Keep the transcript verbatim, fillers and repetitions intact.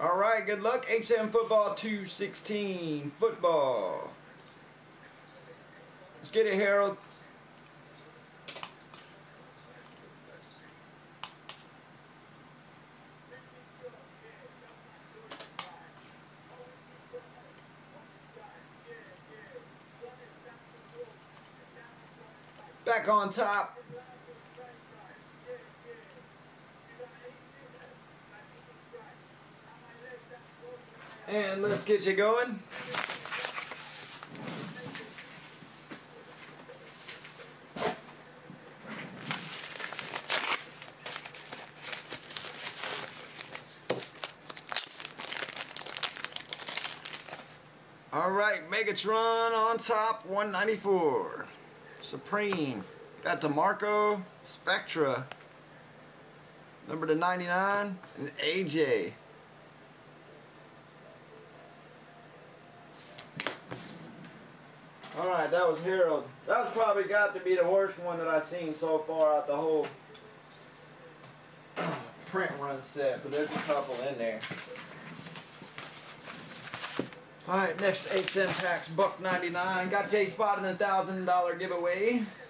All right, good luck. H M Football two sixteen football. Let's get it, Harold. Back on top. And let's get you going. All right, Megatron on top, one ninety-four. Supreme. Got DeMarco, Spectra. Number to ninety-nine, and A J. Alright, that was Harold. That was probably got to be the worst one that I've seen so far out the whole print run set, but there's a couple in there. Alright, next H M Packs, buck ninety-nine. Got J Spot in a thousand dollar giveaway.